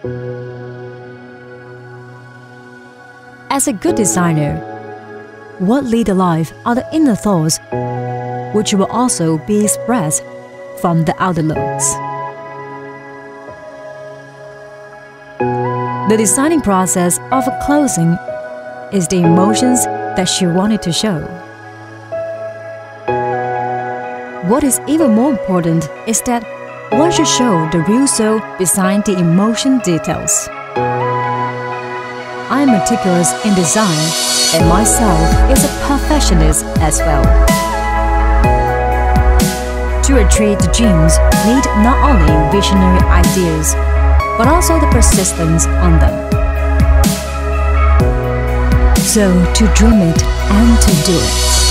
As a good designer, what lead alive are the inner thoughts, which will also be expressed from the outer looks. The designing process of a clothing is the emotions that she wanted to show. What is even more important is that one should show the real soul behind the emotion details. I am meticulous in design, and myself is a perfectionist as well. To achieve the dreams need not only visionary ideas, but also the persistence on them. So to dream it and to do it.